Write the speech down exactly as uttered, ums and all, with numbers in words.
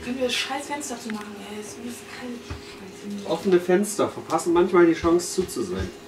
Können wir das scheiß Fenster zu machen, ey? Es ist kalt. Offene Fenster verpassen manchmal die Chance zuzusehen.